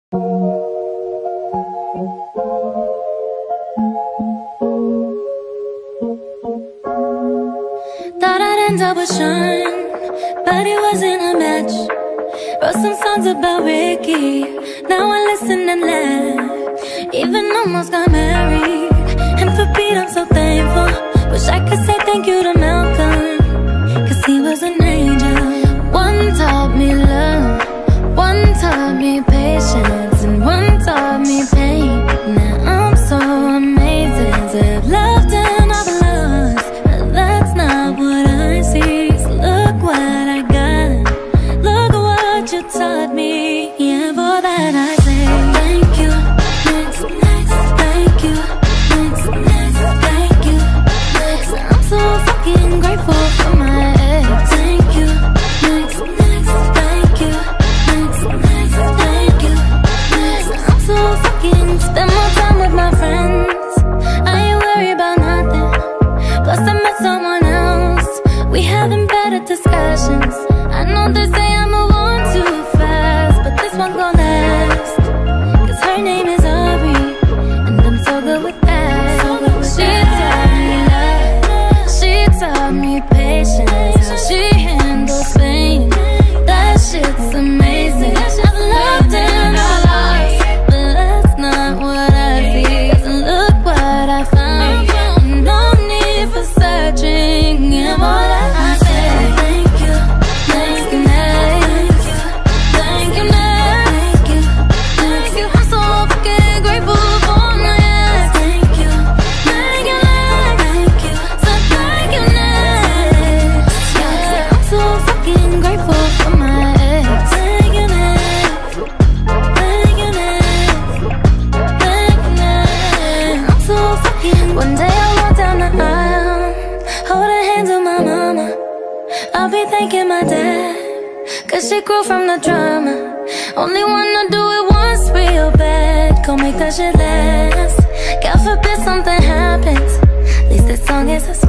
Thought I'd end up with Sean, but it wasn't a match. Wrote some songs about Ricky, now I listen and laugh. Even almost got married, and for Pete I'm so thankful. Wish I could say thank you to Malcolm, cause he was an angel. One taught me love, one taught me patience, and one taught me pain. Now I'm so amazing to have loved and I've lost, but that's not what I see. So look what I got, look what you taught me. Yeah, for that I say thank you, next, thank you, next, thank you, next. I'm so fucking grateful for my ex. Thank you, next, thank you, next, thank you, next. I'm so fucking spend more time with my friends. I ain't worried about nothing. Plus I met someone else, we having better discussions. I know they say I move on too fast, but this one gon' last, cause her name is Aubrey, and I'm so good with that. She taught me love, she taught me patience, how she handles pain. That shit's amazing. I've loved and I've lost, but that's not what I see. Cause look what I found, no need for searching. And what I say, thank you, thank you, thank you, thank you, thank you, thank you. I'm so fucking grateful for my ex. Thank you, thank you, thank you, so thank you, next. Yeah, I'm so fucking grateful for my ex. Thank you, next, thank you, next, thank you, next. I'm so fucking. One day I walk down the aisle, holding hands with my mama. I'll be thanking my dad, cause she grew from the drama. Only wanna do it once real bad, gon' make that shit last. God forbid something happens, at least this song is a